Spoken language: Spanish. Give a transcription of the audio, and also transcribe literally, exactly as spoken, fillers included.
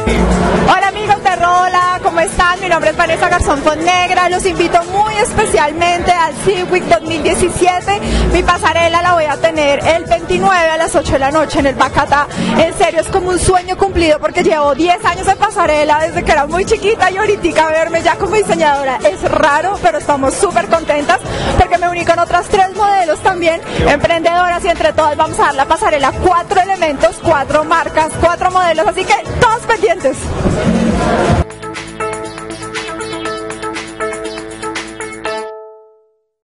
Hola amigos de Rola, ¿cómo están? Mi nombre es Vanessa Garzón Fonnegra, los invito muy especialmente al Civic dos mil diecisiete. Mi pasarela la voy a tener el veintinueve a las ocho de la noche en el Bacatá. En serio, es como un sueño cumplido porque llevo diez años en pasarela desde que era muy chiquita y ahorita verme ya como diseñadora es raro, pero estamos súper contentas porque me uní con otras tres modelos también, emprendedoras, y entre todas vamos a dar la pasarela cuatro elementos, cuatro marcas, cuatro modelos, así que todos pendientes.